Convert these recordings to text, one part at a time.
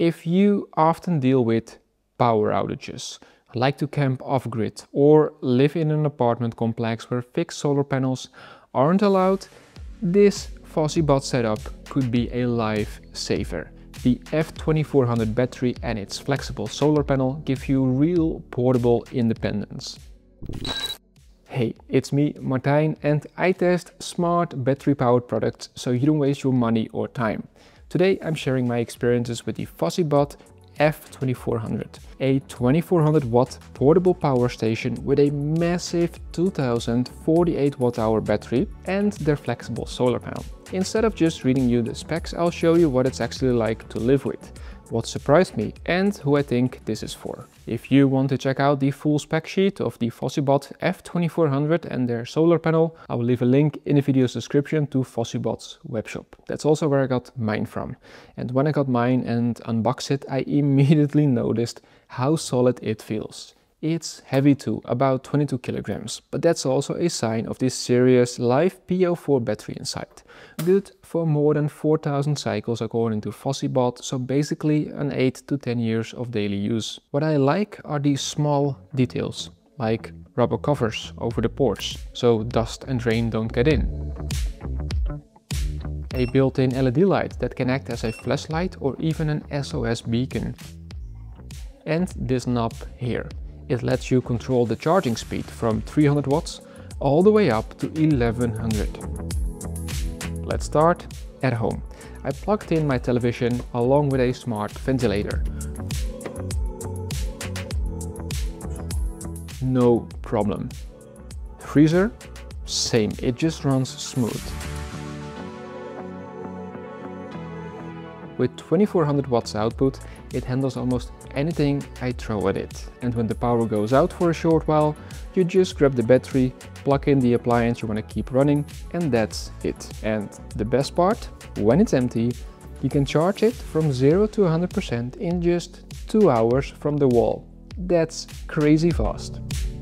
If you often deal with power outages, like to camp off-grid, or live in an apartment complex where fixed solar panels aren't allowed, this FOSSiBOT setup could be a lifesaver. The F2400 battery and its flexible solar panel give you real portable independence. Hey, it's me, Martijn, and I test smart battery-powered products so you don't waste your money or time. Today I'm sharing my experiences with the FOSSiBOT F2400, a 2400 watt portable power station with a massive 2048 watt-hour battery and their flexible solar panel. Instead of just reading you the specs, I'll show you what it's actually like to live with, what surprised me, and who I think this is for. If you want to check out the full spec sheet of the FOSSiBOT F2400 and their solar panel, I will leave a link in the video's description to FOSSiBOT's webshop. That's also where I got mine from. And when I got mine and unboxed it, I immediately noticed how solid it feels. It's heavy too, about 22 kilograms, but that's also a sign of this serious 𝗦𝗂𝗯𝗀𝗋 battery inside. Good for more than 4000 cycles according to FOSSiBOT, so basically an 8 to 10 years of daily use. What I like are these small details, like rubber covers over the ports, so dust and rain don't get in. A built-in LED light that can act as a flashlight or even an SOS beacon. And this knob here. It lets you control the charging speed from 300 watts all the way up to 1100. Let's start at home. I plugged in my television along with a smart ventilator. No problem. Freezer? Same, it just runs smooth. With 2400 watts output, it handles almost anything I throw at it. And when the power goes out for a short while, you just grab the battery, plug in the appliance you want to keep running, and that's it. And the best part, when it's empty, you can charge it from 0 to 100% in just 2 hours from the wall. That's crazy fast.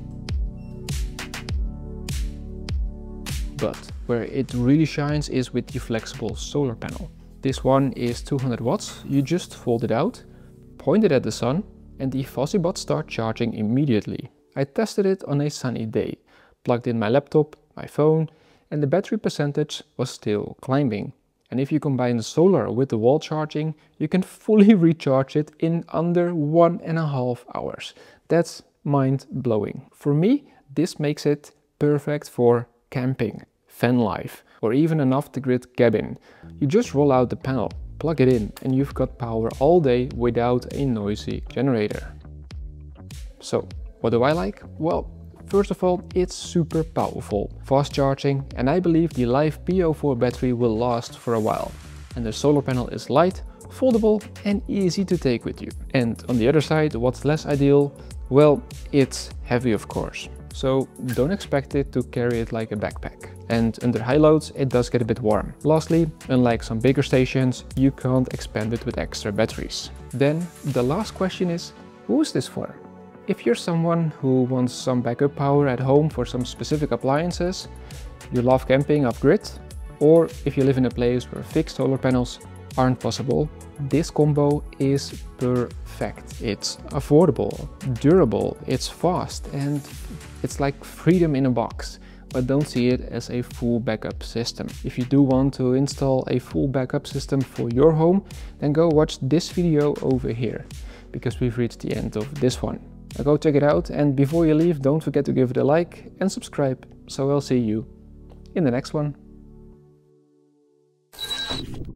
But where it really shines is with the flexible solar panel. This one is 200 watts, you just fold it out, point it at the sun, and the FOSSiBOT starts charging immediately. I tested it on a sunny day, plugged in my laptop, my phone, and the battery percentage was still climbing. And if you combine the solar with the wall charging, you can fully recharge it in under 1.5 hours. That's mind-blowing. For me, this makes it perfect for camping, van life, or even an off-the-grid cabin. You just roll out the panel, plug it in, and you've got power all day without a noisy generator. So, what do I like? Well, first of all, it's super powerful, fast charging, and I believe the 𝗦𝗂𝗯𝗀𝗋 battery will last for a while. And the solar panel is light, foldable, and easy to take with you. And on the other side, what's less ideal? Well, it's heavy, of course. So don't expect it to carry it like a backpack. And under high loads, it does get a bit warm. Lastly, unlike some bigger stations, you can't expand it with extra batteries. Then the last question is, who is this for? If you're someone who wants some backup power at home for some specific appliances, you love camping off-grid, or if you live in a place where fixed solar panels aren't possible, this combo is perfect. It's affordable, durable, it's fast, and it's like freedom in a box. But don't see it as a full backup system. If you do want to install a full backup system for your home, then go watch this video over here, because we've reached the end of this one. Now go check it out, and before you leave, don't forget to give it a like and subscribe. So I'll see you in the next one.